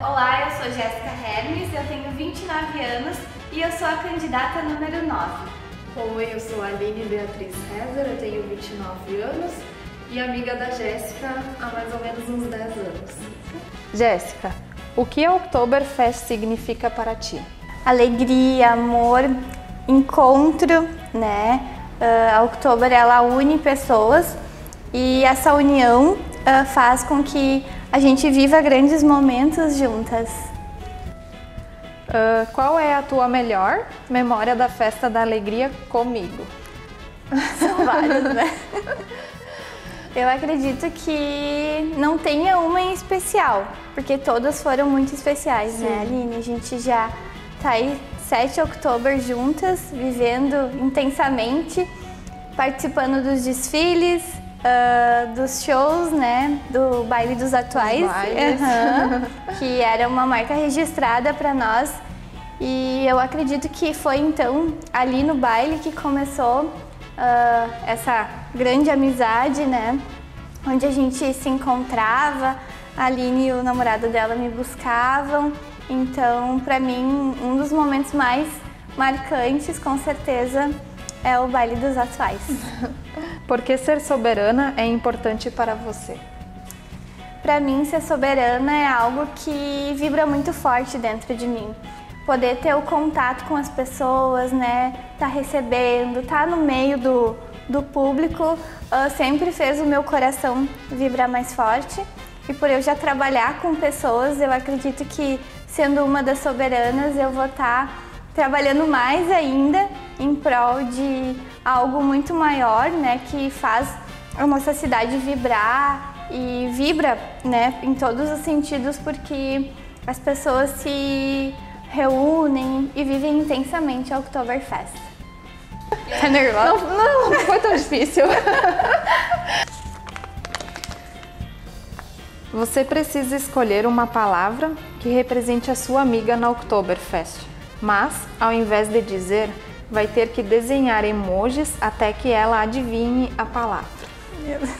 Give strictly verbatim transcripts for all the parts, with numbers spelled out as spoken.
Olá, eu sou Jéssica Hermes, eu tenho vinte e nove anos e eu sou a candidata número nove. Oi, eu sou a Aline Beatriz Rezer, eu tenho vinte e nove anos e amiga da Jéssica há mais ou menos uns dez anos. Jéssica, o que a Oktoberfest significa para ti? Alegria, amor, encontro, né? Uh, a Oktober, ela une pessoas e essa união uh, faz com que a gente viva grandes momentos juntas. Uh, qual é a tua melhor memória da Festa da Alegria comigo? São várias, né? Eu acredito que não tenha uma em especial, porque todas foram muito especiais, Sim. né, Aline? A gente já tá aí sete Oktober juntas, vivendo intensamente, participando dos desfiles, uh, dos shows, né, do baile dos atuais, uhum, que era uma marca registrada para nós. E eu acredito que foi então ali no baile que começou uh, essa grande amizade, né, onde a gente se encontrava. A Aline e o namorado dela me buscavam. Então, para mim, um dos momentos mais marcantes, com certeza, é o baile dos atuais. Por que ser soberana é importante para você? Para mim, ser soberana é algo que vibra muito forte dentro de mim. Poder ter o contato com as pessoas, né? Tá recebendo, tá no meio do, do público, uh, sempre fez o meu coração vibrar mais forte. E por eu já trabalhar com pessoas, eu acredito que, sendo uma das soberanas, eu vou estar trabalhando mais ainda em prol de algo muito maior, né, que faz a nossa cidade vibrar e vibra, né, em todos os sentidos, porque as pessoas se reúnem e vivem intensamente a Oktoberfest. Tá nervosa? Não, não, não foi tão difícil. Você precisa escolher uma palavra que represente a sua amiga na Oktoberfest, mas, ao invés de dizer, vai ter que desenhar emojis até que ela adivinhe a palavra. Meu Deus.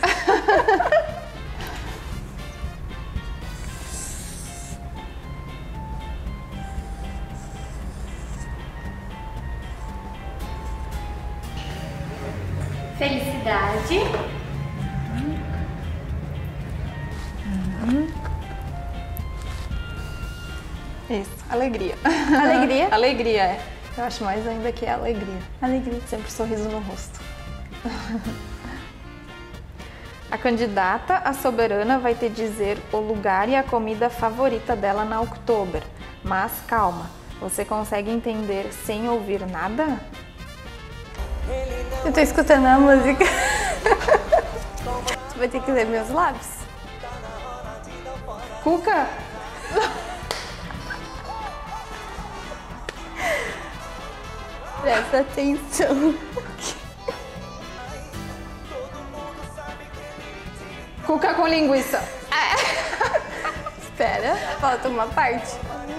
Felicidade. Uhum. Isso, alegria. Alegria? Alegria, é. Eu acho mais ainda que é alegria. Alegria. Sempre sorriso no rosto. A candidata a soberana vai te dizer o lugar e a comida favorita dela na Oktober. Mas calma, você consegue entender sem ouvir nada? Eu tô escutando a música. Tu vai ter que ler meus lábios. Cuca! Presta atenção. Cuca com linguiça. É. Espera, falta uma parte.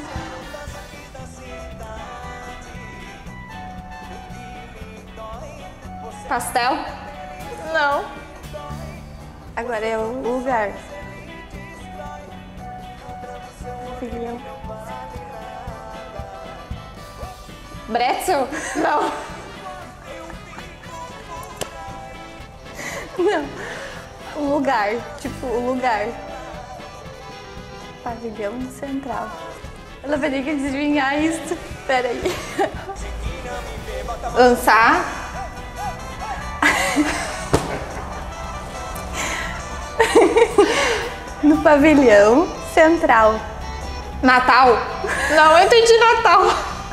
Pastel? Não. Agora é o lugar. Pavilhão. Bretzel? Não. Não. O lugar. Tipo, o lugar. Pavilhão Central. Ela vai ter que adivinhar isso. Pera aí. Lançar? No Pavilhão Central. Natal? Não, eu entendi Natal.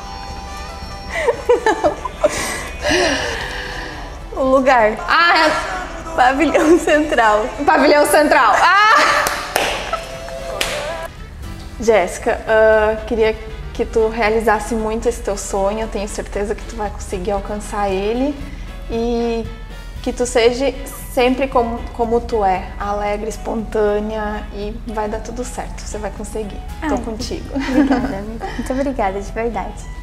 Não. O lugar. Ah, é... Pavilhão Central. Pavilhão Central. Ah! Jéssica, uh, queria que tu realizasse muito esse teu sonho. Eu tenho certeza que tu vai conseguir alcançar ele. E que tu seja sempre como, como tu é, alegre, espontânea, e vai dar tudo certo. Você vai conseguir. Tô Ai, contigo. Obrigada, muito obrigada, de verdade.